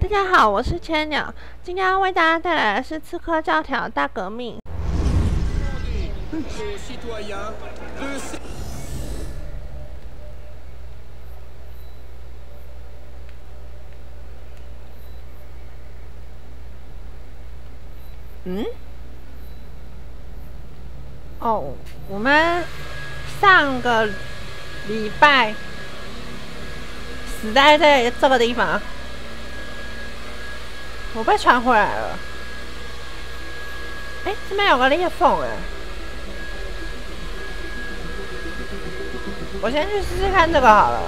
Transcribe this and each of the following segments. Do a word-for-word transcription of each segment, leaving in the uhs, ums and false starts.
大家好，我是千鸟，今天要为大家带来的是《刺客教条：大革命》。嗯？哦，我们上个礼拜死在这这个地方。 我被传回来了。哎，这边有个裂缝哎，我先去试试看这个好了。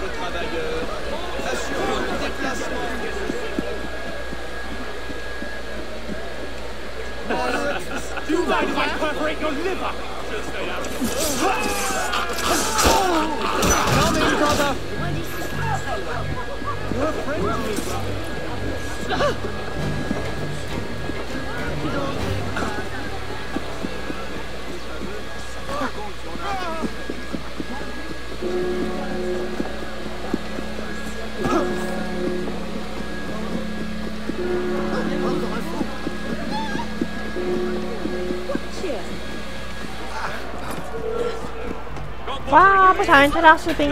哇！不小心推到士兵。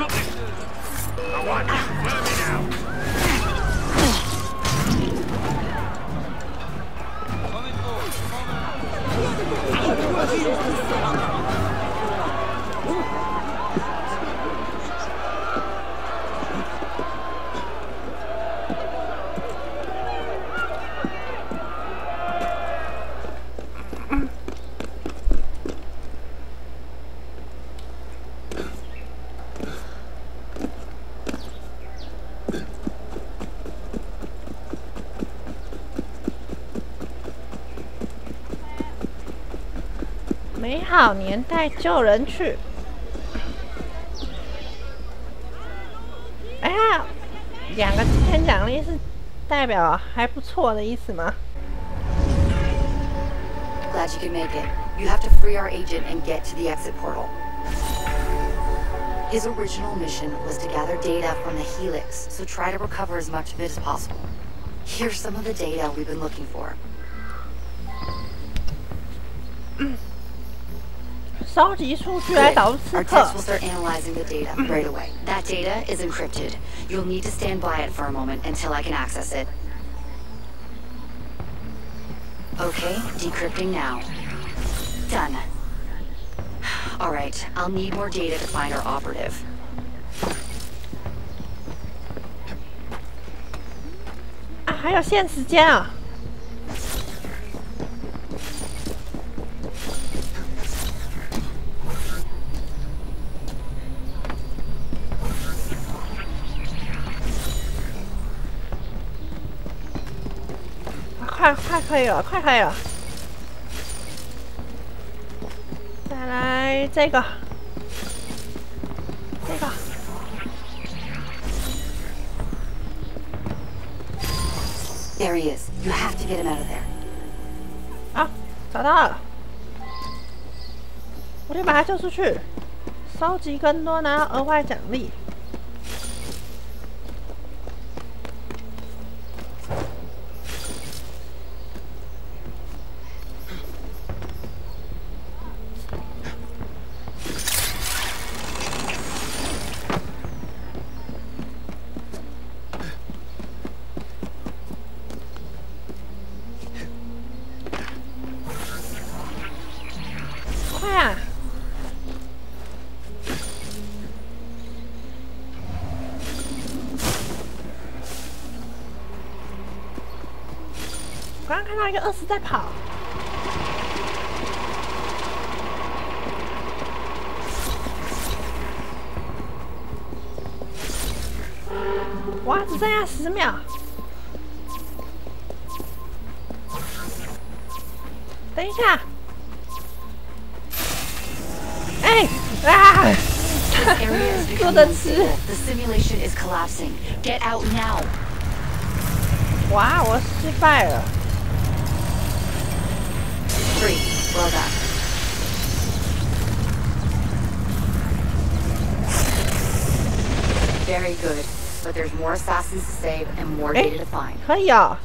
美好年代救人去。哎呀，两个金钱奖励是代表还不错的意思吗 ？Glad you could make it. You have to free our agent and get to the exit portal. His original mission was to gather data from the Helix, so try to recover as much of it as possible. Here's some of the data we've been looking for. 收集数据来导入刺 Our 客。 techs will start analyzing the data right away. That data is encrypted. You'll need to stand by it for a moment until I can access it. Okay, decrypting now. Done. All right, I'll need more data to find our operative. 啊，还有限时间啊！ 快快可以了，快可以了！再来这个，这个。 There he is. You have to get him out of there. 啊，找到了！我得把他救出去，收集更多，拿到额外奖励。 快啊！我刚刚看到一个二十在跑，哇，只剩下十秒。等一下。 哎啊！做的吃。 The simulation is collapsing. Get out now. 哇，我失败了。 Three. Well done. Very good. but there's more assassins to save and more data to find. 可以哦。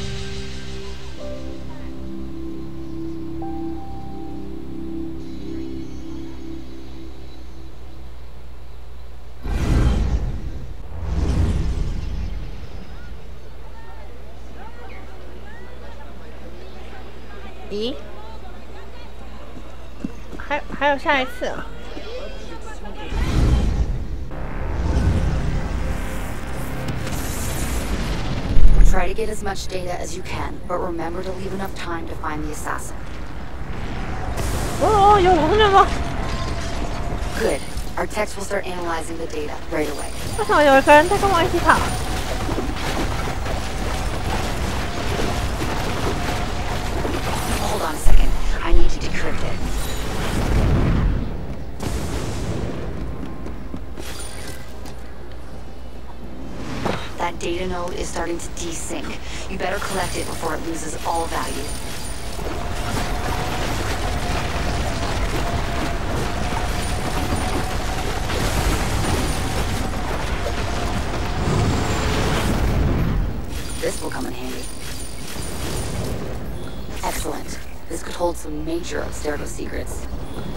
咦？还还有下一次啊？ Try to get as much data as you can, but remember to leave enough time to find the assassin. 哦，有人了吗？ Good. Our techs will start analyzing the data right away. 为什么有一个人在跟我一起跑？ Hold on a second. I need to decrypt it. That data node is starting to desync. You better collect it before it loses all value. This will come in handy. Excellent. This could hold some major Abstergo secrets.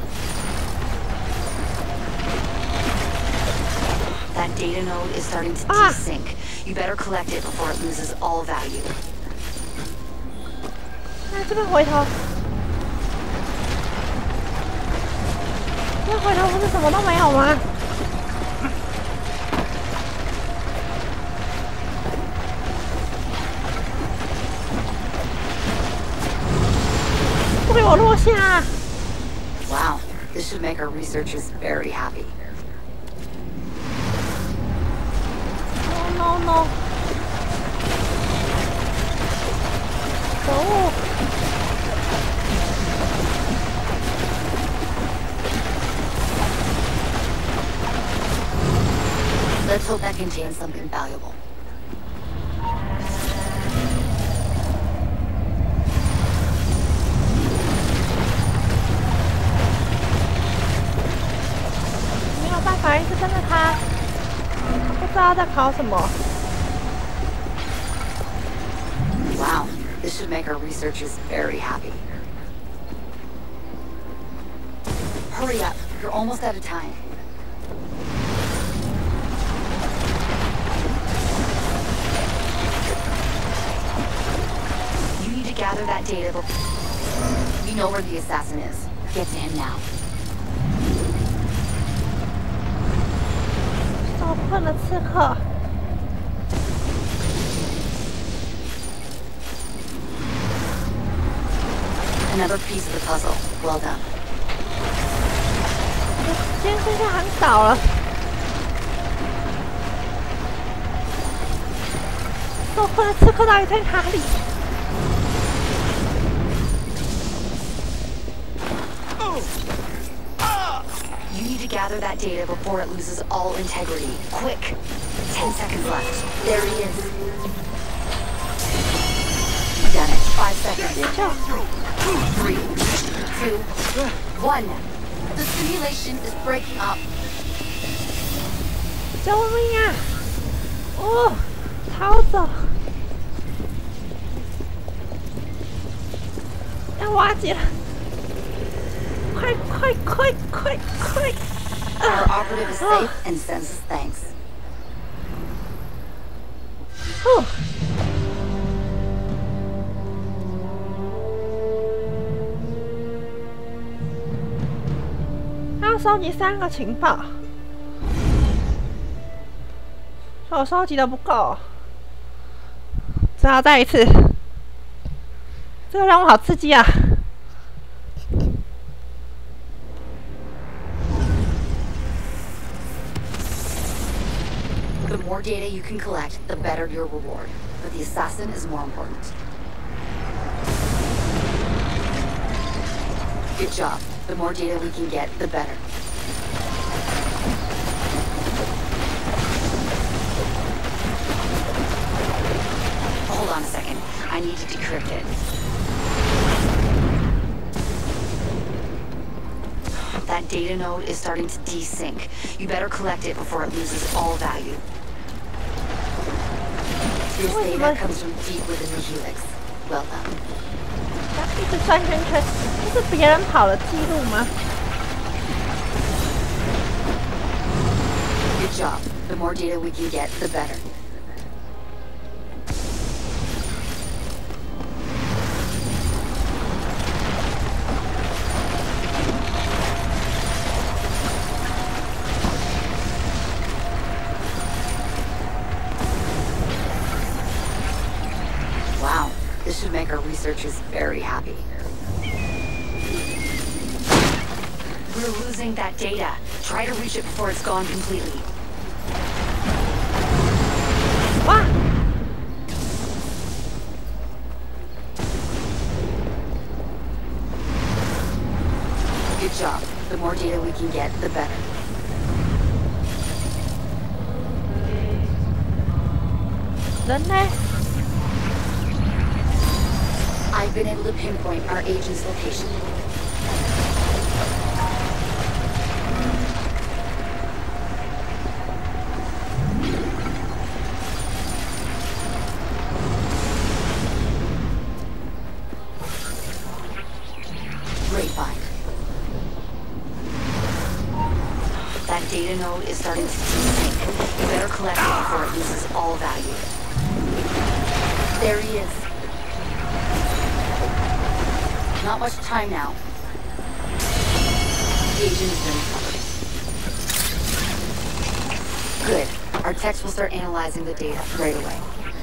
That data node is starting to Ah. desync. You better collect it before it loses all value. 那这边回头，这边回头不是什么都没有吗？不给我落下！ Wow, this should make our researchers very happy. No no no！ 可恶！ Let's hope that contains something valuable. 没有办法一直跟着他，不知道在考什么。 Wow, this should make our researchers very happy. Hurry up, you're almost out of time. You need to gather that data before... We know where the assassin is. Get to him now. 受困的刺客。 Another piece of the puzzle. Well done. 今天剩下很少了。受困的刺客到底在哪里？ You need to gather that data before it loses all integrity. Quick! Ten seconds left. There he is. Done it. Five seconds. 别叫！ Three, two, one. The simulation is breaking up. 救命啊！哦，逃走！要瓦解了！快快快快快！ Our operative is safe and sends us thanks. 哦。 他要收集三个情报，我收集的不够，只好再一次。这个任务好刺激啊！ The more data you can collect, the better your reward. But the assassin is more important. Good job. The more data we can get, the better. Hold on a second. I need to decrypt it. That data node is starting to desync. You better collect it before it loses all value. This 为什么 data comes from deep within the helix. Well done. 它一直转圈圈？这是别人跑的记录吗？ Good job. The more data we can get, the better. Wow, this should make our researchers very happy. We're losing that data. Try to reach it before it's gone completely. 哇！ Good job. The more data we can get, the better. 人呢？ I've been able to pinpoint our agent's location. Great find. That data node is starting to desync. You better collect it before it loses all value. There he is. Not much time now. The agent has been recovered. Good. Our techs will start analyzing the data right away.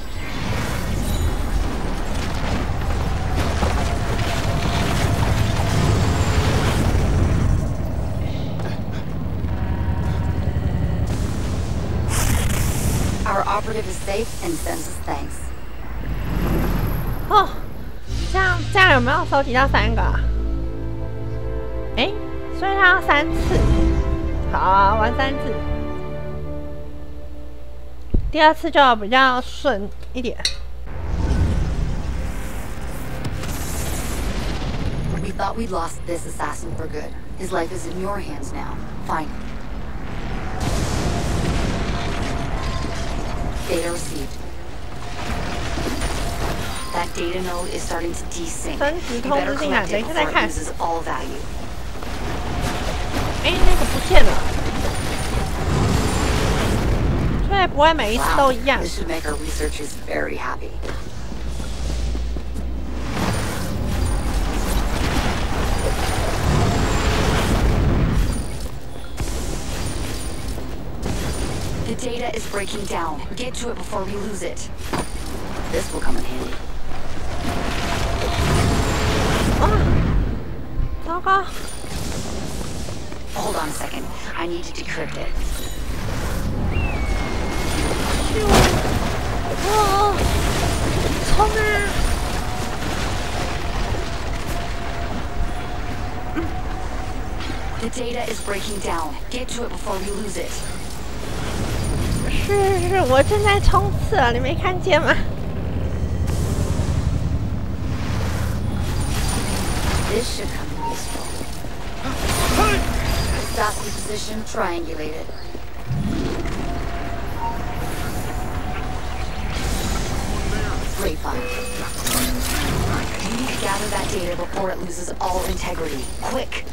Our operative is safe and sends us thanks. 哦，这样这样有没有收集到三个、啊？哎，所以他要三次。好、啊，玩三次。第二次就比较顺一点。 We thought we'd lost this assassin for good. His life is in your hands now. Find him. Data received. That data node is starting to desync. You better collect it before it loses all value. 哎，那个不见了。所以不会每一次都一样。 This should make our researchers very happy. The data is breaking down. Get to it before we lose it. This will come in handy. 啊！糟糕！ Hold on a second. I need to decrypt it. 哦！冲啊！ The data is breaking down. Get to it before we lose it. 是是是，我正在冲刺啊，你没看见吗？ This should come in useful. Assassin position triangulated. Great find. We need to gather that data before it loses all integrity. Quick!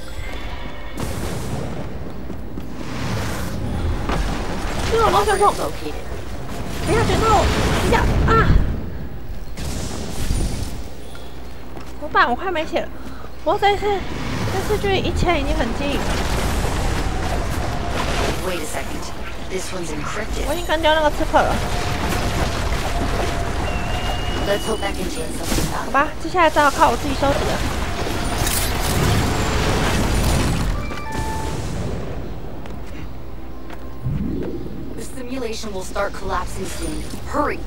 这个龙卷风， Located. 不要卷到我！不要啊！怎么办？我快没血了。不过这次，这次距离一千已经很近了。 Wait a second. This one's encrypted. 我已经干掉那个刺客了。 Let's hope that contains something 好 valuable. 吧，接下来只好靠我自己收集了。 The simulation will start collapsing soon. Hurry!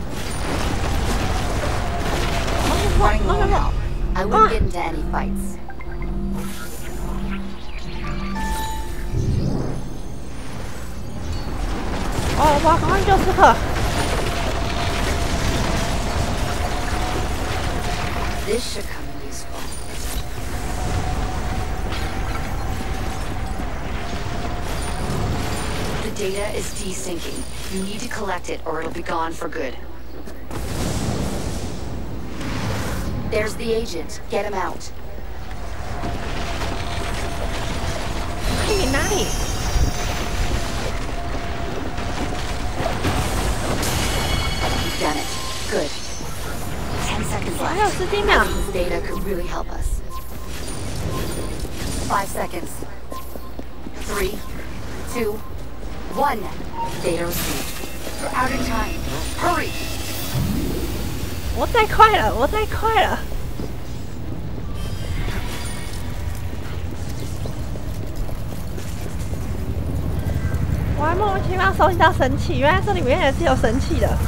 Running low now. I wouldn't get into any fights. 哦，我要赶快救刺客。 This should come in useful. The data is desyncing. You need to collect it or it'll be gone for good. There's the agent. Get him out. 去哪里？ You've done it. Good. Ten seconds 还有 left. 十几秒。 This data could really help us. Five seconds. Three, two, one. Data received. You're out of time. Hurry! 我太快了，我太快了。我还莫名其妙收集到神器，原来这里面也是有神器的。啊、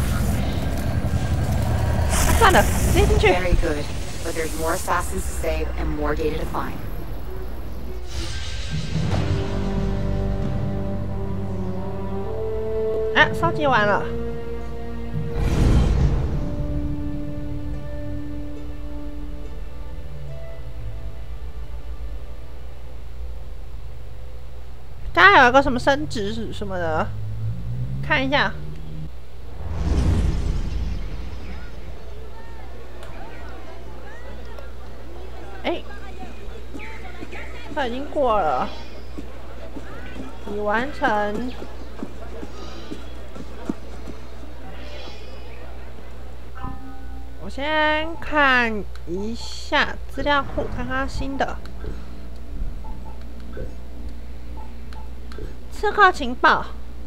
算了，直接进去。 Very good. But there's more assassins to save and more data to find. 啊，收集完了。刚刚有一个什么升职什么的，看一下。哎，它已经过了，已完成。 我先看一下资料库，看看新的。刺客情报，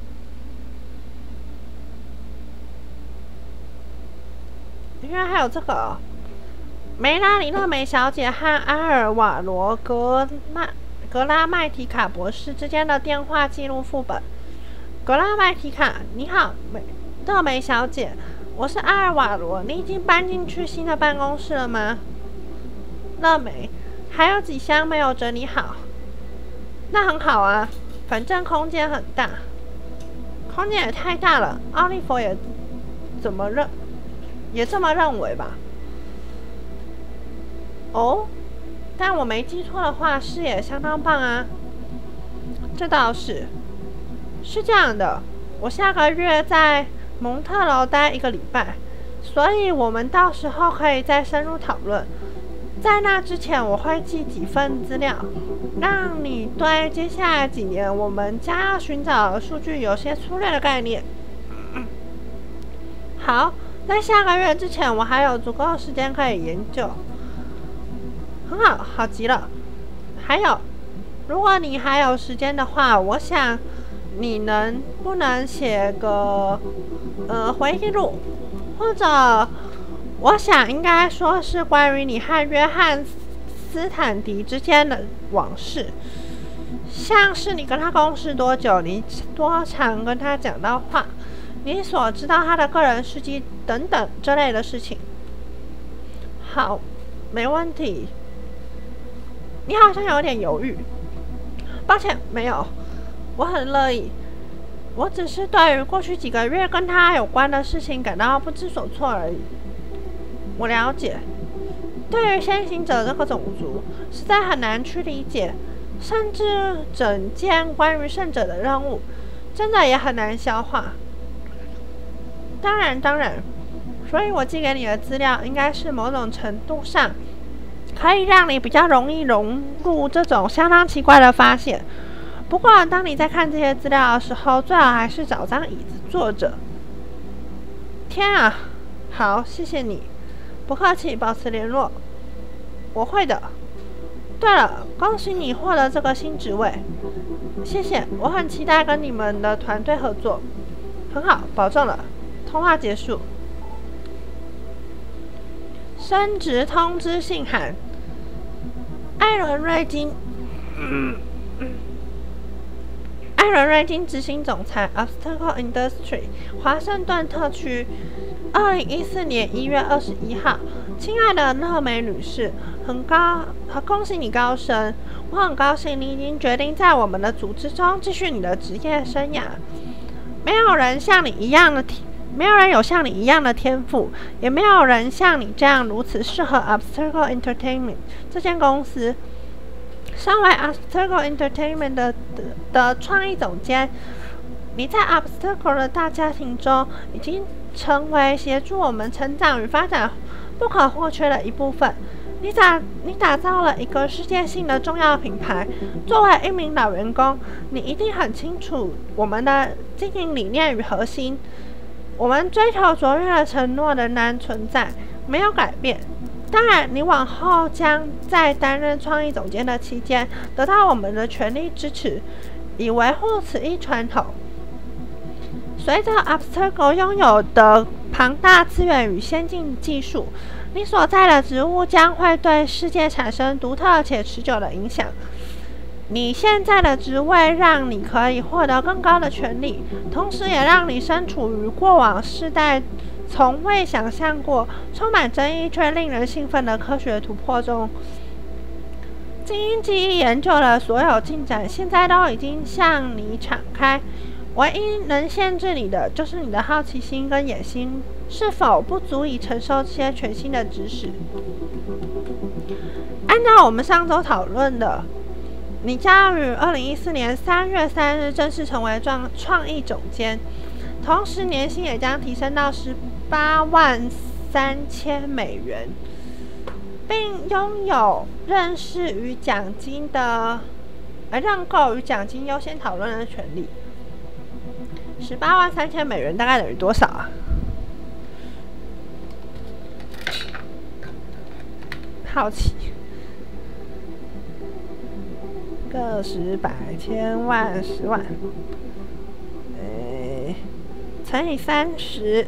原来还有这个、哦。梅拉里勒梅小姐和阿尔瓦罗格纳格拉麦提卡博士之间的电话记录副本。格拉麦提卡，你好，梅勒梅小姐。 我是阿尔瓦罗，你已经搬进去新的办公室了吗？乐美，还有几箱没有整理好。那很好啊，反正空间很大，空间也太大了。奥利弗也怎么认，也这么认为吧？哦，但我没记错的话，视野相当棒啊。这倒是，是这样的，我下个月在 蒙特楼待一个礼拜，所以我们到时候可以再深入讨论。在那之前，我会寄几份资料，让你对接下来几年我们将要寻找的数据有些粗略的概念。好，在下个月之前，我还有足够的时间可以研究。很好，好极了。还有，如果你还有时间的话，我想 你能不能写个呃回忆录，或者我想应该说是关于你和约翰斯坦迪之间的往事，像是你跟他共事多久，你多常跟他讲到话，你所知道他的个人事迹等等这类的事情。好，没问题。你好像有点犹豫，抱歉，没有。 我很乐意，我只是对于过去几个月跟他有关的事情感到不知所措而已。我了解，对于先行者这个种族，实在很难去理解，甚至整件关于圣者的任务，真的也很难消化。当然，当然，所以我寄给你的资料，应该是某种程度上可以让你比较容易融入这种相当奇怪的发现。 不过，当你在看这些资料的时候，最好还是找张椅子坐着。天啊，好，谢谢你，不客气，保持联络，我会的。对了，恭喜你获得这个新职位，谢谢，我很期待跟你们的团队合作。很好，保证了。通话结束。升职通知信函，艾伦·瑞金。嗯 艾伦·瑞金执行总裁 ，Obstacle Industry 华盛顿特区，二零一四年一月二十一号，亲爱的乐美女士，很高，很恭喜你高升，我很高兴你已经决定在我们的组织中继续你的职业生涯。没有人像你一样的天，没有人有像你一样的天赋，也没有人像你这样如此适合 Obstacle Entertainment 这间公司。 身为 Obstacle Entertainment 的的的创意总监， 你在 Obstacle 的大家庭中已经成为协助我们成长与发展不可或缺的一部分。你打你打造了一个世界性的重要品牌。作为一名老员工，你一定很清楚我们的经营理念与核心。我们追求卓越的承诺仍然存在，没有改变。当然，你往后将在担任创意总监的期间得到我们的全力支持，以维护此一传统。随着 Obstacle 拥有的庞大资源与先进技术，你所在的职务将会对世界产生独特且持久的影响。你现在的职位让你可以获得更高的权利，同时也让你身处于过往世代从未想象过、充满争议却令人兴奋的科学突破中。精英记忆研究的所有进展，现在都已经向你敞开。唯一能限制你的，就是你的好奇心跟野心是否不足以承受这些全新的知识。按照我们上周讨论的，你将于二零一四年三月三日正式成为创创意总监，同时年薪也将提升到十八万三千美元，并拥有认识与奖金的呃认购与奖金优先讨论的权利。十八万三千美元大概等于多少啊？好奇，个十百千万十万，诶，乘以三十，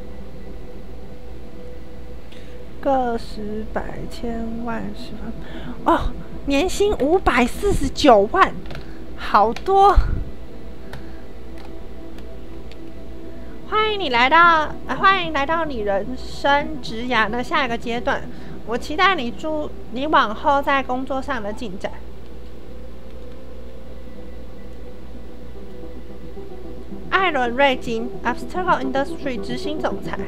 个十百千万十万，哦，年薪五百四十九万，好多。欢迎你来到，呃、欢迎来到你人生职涯的下一个阶段。我期待你注你往后在工作上的进展。艾伦·瑞金 ，Obstacle Industry 执行总裁。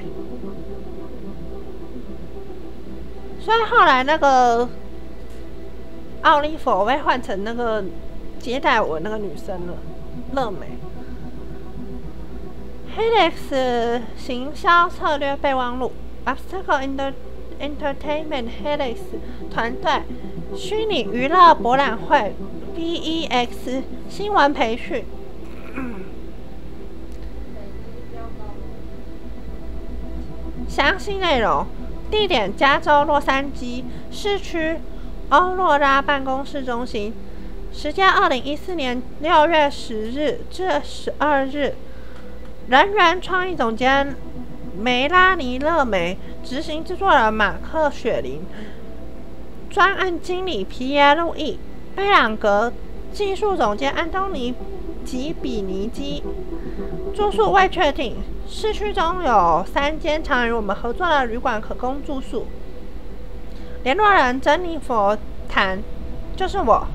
所以后来那个奥利弗被换成那个接待我那个女生了，乐美。Helix 行销策略备忘录 Obstacle Entertainment Helix 团队虚拟娱乐博览会 V E X 新闻培训。详细内容：地点加州洛杉矶市区欧洛拉办公室中心，时间二零一四年六月十日至十二日。人员创意总监梅拉尼·勒梅，执行制作人马克·雪林，专案经理皮耶·路易·贝朗格，技术总监安东尼·吉比尼基。住宿未确定，市区中有三间常与我们合作的旅馆可供住宿。联络人珍妮佛·坦，就是我。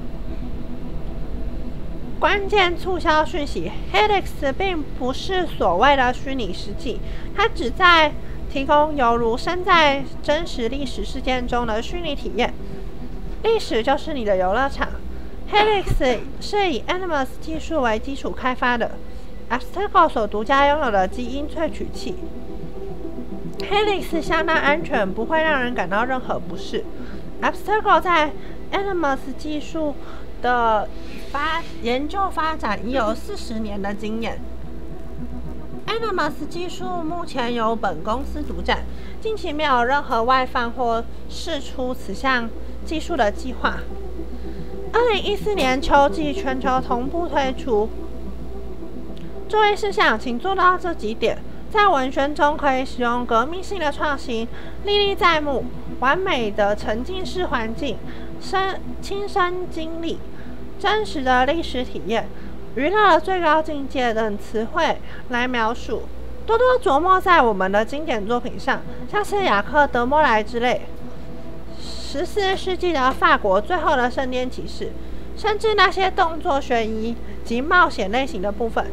关键促销讯息 ：Helix 并不是所谓的虚拟实际，它只在提供犹如身在真实历史事件中的虚拟体验。历史就是你的游乐场。Helix 是以 Animus 技术为基础开发的 Obstacle 所独家拥有的基因萃取器。Helix 相当安全，不会让人感到任何不适。Obstacle 在 Animus 技术的发研究发展已有四十年的经验。Animus 技术目前由本公司独占，近期没有任何外放或释出此项技术的计划。二零一四年秋季全球同步推出。注意事项，请做到这几点。在文宣中可以使用革命性的创新，历历在目，完美的沉浸式环境，身亲身经历。真实的历史体验、娱乐的最高境界等词汇来描述，多多琢磨在我们的经典作品上，像是雅克·德莫莱之类，十四世纪的法国最后的圣殿骑士，甚至那些动作悬疑及冒险类型的部分。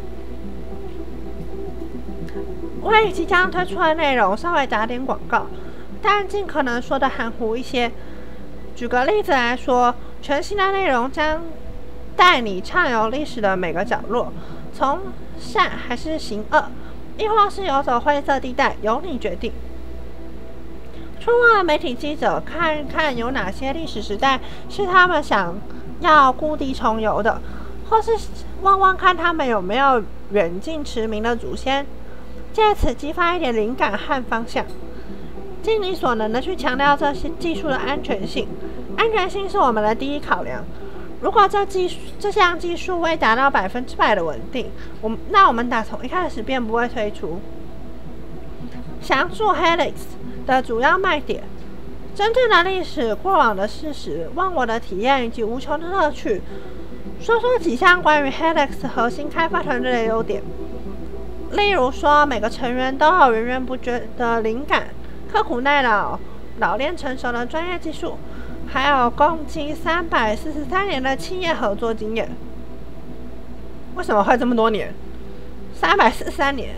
为即将推出的内容稍微打点广告，但尽可能说的含糊一些。举个例子来说，全新的内容将带你畅游历史的每个角落， 从善还是行恶，亦或是游走灰色地带，由你决定。出问媒体记者，看看有哪些历史时代是他们想要故地重游的，或是问问看他们有没有远近驰名的祖先，借此激发一点灵感和方向。尽你所能的去强调这些技术的安全性，安全性是我们的第一考量。如果这技术这项技术未达到百分之百的稳定，我们那我们打从一开始便不会推出。详述 Helix 的主要卖点、真正的历史、过往的事实、忘我的体验以及无穷的乐趣。说说几项关于 Helix 核心开发团队的优点，例如说每个成员都有源源不绝的灵感、刻苦耐劳、老练成熟的专业技术，还有共计三百四十三年的企业合作经验。为什么会这么多年？三百四十三年。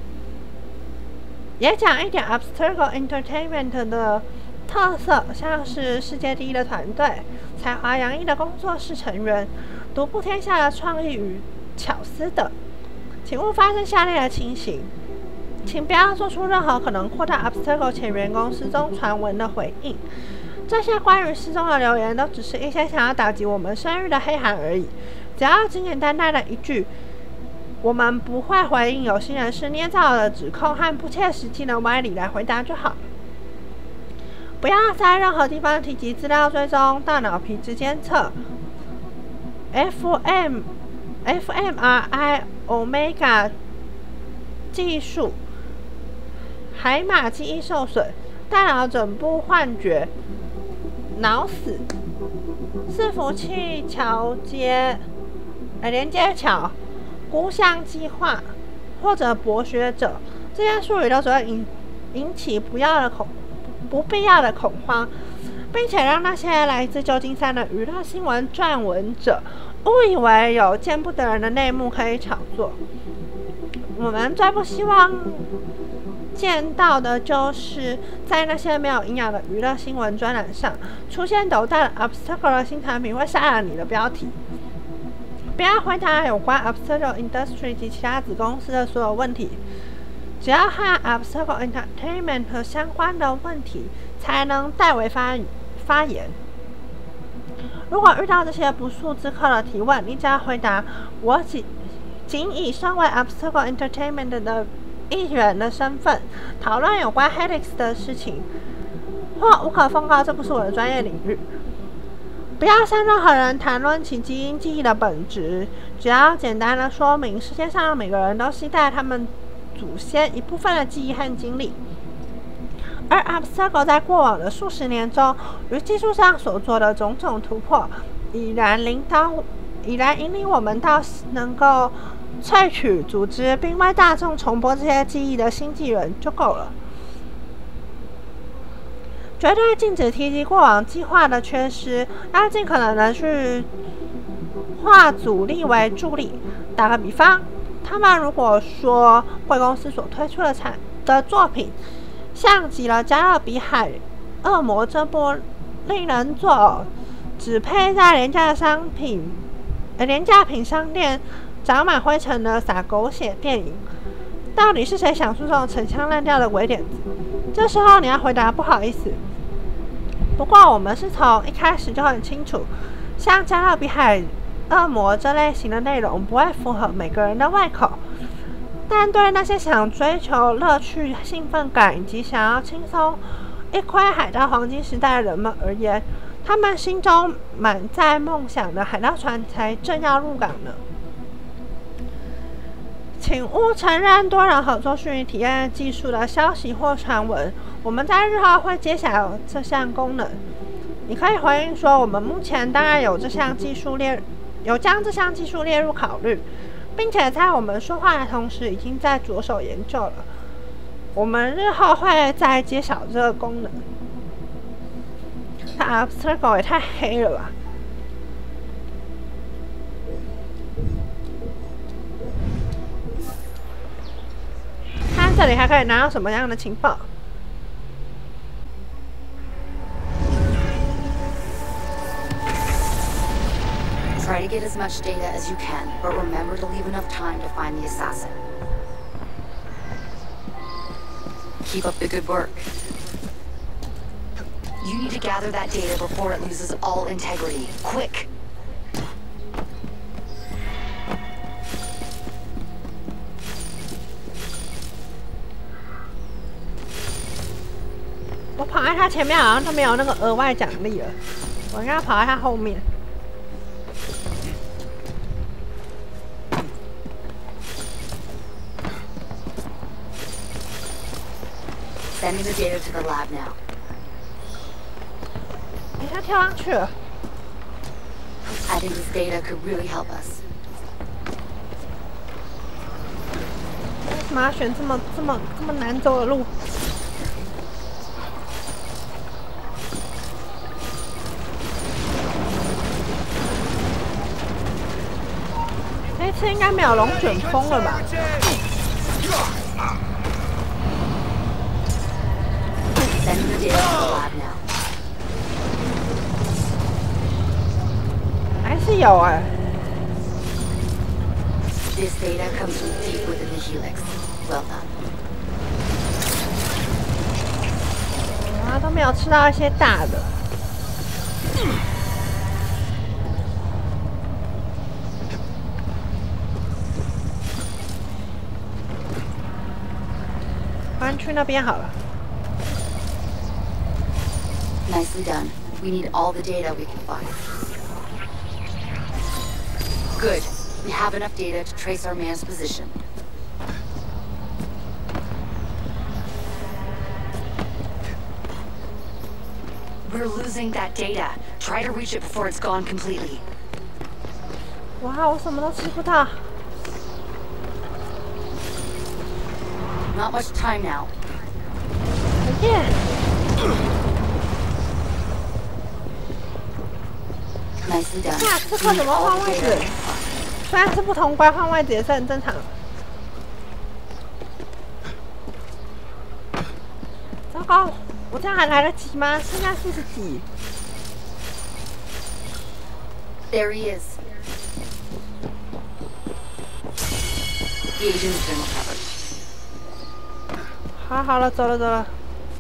也讲一点 Abstergo Entertainment 的特色，像是世界第一的团队、才华洋溢的工作室成员、独步天下的创意与巧思等。请勿发生下列的情形，请不要做出任何可能扩大 Abstergo 前员工失踪传闻的回应。这些关于失踪的留言都只是一些想要打击我们声誉的黑函而已，只要简简单单的一句我们不会回应有心人士捏造的指控和不切实际的歪理来回答就好。不要在任何地方提及资料追踪、大脑皮质监测、F M F M R I Omega 技术、海马记忆受损、大脑枕部幻觉、脑死、伺服器桥接、呃连接桥、孤相计划或者博学者，这些术语都只会引引起不要的恐不必要的恐慌，并且让那些来自旧金山的娱乐新闻撰文者误以为有见不得人的内幕可以炒作。我们最不希望见到的就是在那些没有营养的娱乐新闻专栏上出现斗大的 Abstergo 的新产品会杀了你的标题。不要回答有关 Abstergo Industry 及其他子公司的所有问题，只要和 Abstergo Entertainment 相关的问题才能代为发发言。如果遇到这些不速之客的提问，你只要回答我仅仅以身为 Abstergo Entertainment 的一员的身份讨论有关 Helix 的事情，或无可奉告这不是我的专业领域。不要向任何人谈论其基因记忆的本质，只要简单的说明世界上每个人都携带他们祖先一部分的记忆和经历。而 Abstergo 在过往的数十年中，于技术上所做的种种突破，已然领导，已然引领我们到能够萃取、组织并为大众重播这些记忆的新纪元就够了。绝对禁止提及过往计划的缺失，要尽可能的去化阻力为助力。打个比方，他们如果说贵公司所推出的产的作品像极了《加勒比海恶魔》这部令人作呕、只配在廉价商品、呃廉价品商店长满灰尘的洒狗血电影，到底是谁想出这种陈腔滥调的鬼点子？这时候你要回答不好意思。不过我们是从一开始就很清楚，像《加勒比海恶魔》这类型的内容不会符合每个人的胃口。但对那些想追求乐趣、兴奋感以及想要轻松一窥海盗黄金时代的人们而言，他们心中满载梦想的海盗船才正要入港呢。请勿承认多人合作虚拟体验技术的消息或传闻，我们在日后会揭晓这项功能。你可以回应说，我们目前当然有这项技术列，有将这项技术列入考虑，并且在我们说话的同时已经在着手研究了。我们日后会再揭晓这个功能。它 Abstergo 也太黑了吧！看这里还可以拿到什么样的情报 ？Try to get as much data as you can, but remember to leave enough time to find the assassin. Keep up the good work. You need to gather that data before it loses all integrity. Quick! 我跑在他前面，好像都没有那个额外奖励了。我应该跑在他后面。 Sending the data to the lab now. 哎，他跳上去了。 I think this data could really help us. 为什么要选这么这么这么难走的路？ 这次应该没有龙卷风了吧？还是有哎、欸。 This data comes from deep within the helix. Well done. 啊，都没有吃到一些大的。 搬去那边好了。 Nicely done. We need all the data we can find. Good. We have enough data to trace our man's position. We're losing that data. Try to reach it before it's gone completely. 哇，我什么都吃不到。 Not much time now. Yeah. Nicely done. 哇，这个怎么换位置？虽然是不同关，换位置也是很正常。糟糕，我这样还来得及吗？现在四十几。 There he is. The agent's been recovered. 好，好了，走了，走了。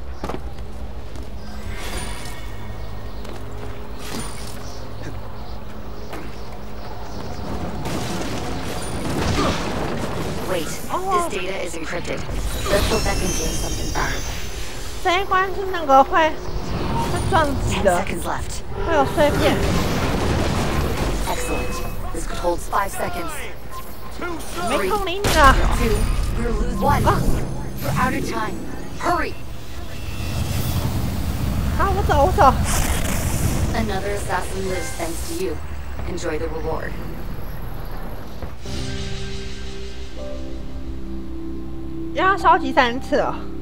Wait, this data is encrypted. Let's hope that contains something valuable. 这一关是那个会会撞击 Ten 的， seconds left. 会有碎片。 Excellent. This could hold five seconds. 没空理你了。 Two. We're losing one. We're out of time. Hurry. 好，我走，我走。 Another assassin lives thanks to you. Enjoy the reward. 要烧集三次哦。